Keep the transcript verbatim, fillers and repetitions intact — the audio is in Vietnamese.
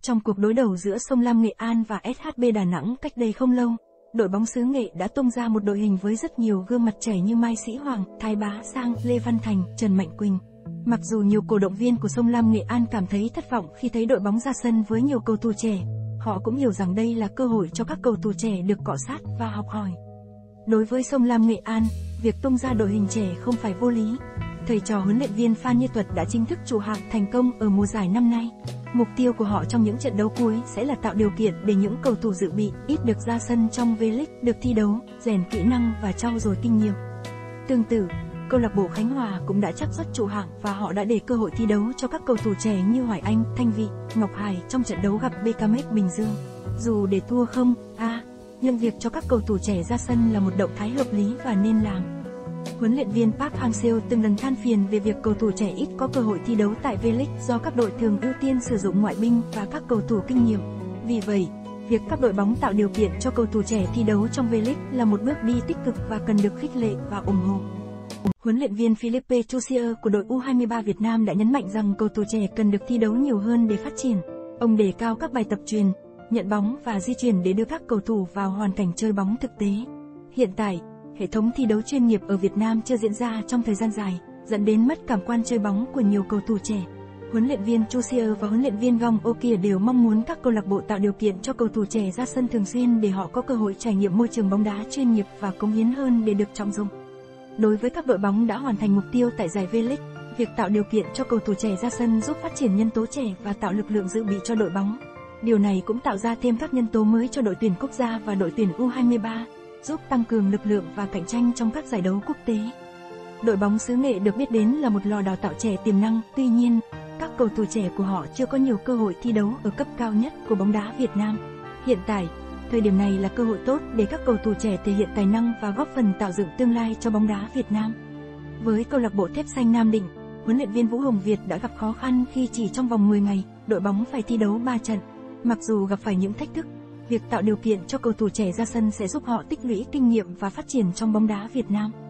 Trong cuộc đối đầu giữa Sông Lam Nghệ An và ét hát bê Đà Nẵng cách đây không lâu, đội bóng xứ Nghệ đã tung ra một đội hình với rất nhiều gương mặt trẻ như Mai Sĩ Hoàng, Thái Bá Sang, Lê Văn Thành, Trần Mạnh Quỳnh. Mặc dù nhiều cổ động viên của Sông Lam Nghệ An cảm thấy thất vọng khi thấy đội bóng ra sân với nhiều cầu thủ trẻ, họ cũng hiểu rằng đây là cơ hội cho các cầu thủ trẻ được cọ sát và học hỏi. Đối với Sông Lam Nghệ An, việc tung ra đội hình trẻ không phải vô lý. Thầy trò huấn luyện viên Phan Như Tuật đã chính thức trụ hạng thành công ở mùa giải năm nay. Mục tiêu của họ trong những trận đấu cuối sẽ là tạo điều kiện để những cầu thủ dự bị ít được ra sân trong V-League được thi đấu, rèn kỹ năng và trau dồi kinh nghiệm. Tương tự, câu lạc bộ Khánh Hòa cũng đã chắc suất trụ hạng và họ đã để cơ hội thi đấu cho các cầu thủ trẻ như Hoài Anh, Thanh Vị, Ngọc Hải trong trận đấu gặp bê ca em ích Bình Dương. Dù để thua không, a, à, nhưng việc cho các cầu thủ trẻ ra sân là một động thái hợp lý và nên làm. Huấn luyện viên Park Hang-seo từng lần than phiền về việc cầu thủ trẻ ít có cơ hội thi đấu tại V-League do các đội thường ưu tiên sử dụng ngoại binh và các cầu thủ kinh nghiệm. Vì vậy, việc các đội bóng tạo điều kiện cho cầu thủ trẻ thi đấu trong V-League là một bước đi tích cực và cần được khích lệ và ủng hộ. Huấn luyện viên Philippe Chusier của đội U hai mươi ba Việt Nam đã nhấn mạnh rằng cầu thủ trẻ cần được thi đấu nhiều hơn để phát triển. Ông đề cao các bài tập truyền, nhận bóng và di chuyển để đưa các cầu thủ vào hoàn cảnh chơi bóng thực tế. Hiện tại, hệ thống thi đấu chuyên nghiệp ở Việt Nam chưa diễn ra trong thời gian dài, dẫn đến mất cảm quan chơi bóng của nhiều cầu thủ trẻ. Huấn luyện viên Chusier và huấn luyện viên Gong Okia đều mong muốn các câu lạc bộ tạo điều kiện cho cầu thủ trẻ ra sân thường xuyên để họ có cơ hội trải nghiệm môi trường bóng đá chuyên nghiệp và cống hiến hơn để được trọng dụng. Đối với các đội bóng đã hoàn thành mục tiêu tại giải V-League, việc tạo điều kiện cho cầu thủ trẻ ra sân giúp phát triển nhân tố trẻ và tạo lực lượng dự bị cho đội bóng. Điều này cũng tạo ra thêm các nhân tố mới cho đội tuyển quốc gia và đội tuyển U hai mươi ba, giúp tăng cường lực lượng và cạnh tranh trong các giải đấu quốc tế. Đội bóng xứ Nghệ được biết đến là một lò đào tạo trẻ tiềm năng, tuy nhiên, các cầu thủ trẻ của họ chưa có nhiều cơ hội thi đấu ở cấp cao nhất của bóng đá Việt Nam. Hiện tại, thời điểm này là cơ hội tốt để các cầu thủ trẻ thể hiện tài năng và góp phần tạo dựng tương lai cho bóng đá Việt Nam. Với câu lạc bộ Thép Xanh Nam Định, huấn luyện viên Vũ Hồng Việt đã gặp khó khăn khi chỉ trong vòng mười ngày, đội bóng phải thi đấu ba trận. Mặc dù gặp phải những thách thức, việc tạo điều kiện cho cầu thủ trẻ ra sân sẽ giúp họ tích lũy kinh nghiệm và phát triển trong bóng đá Việt Nam.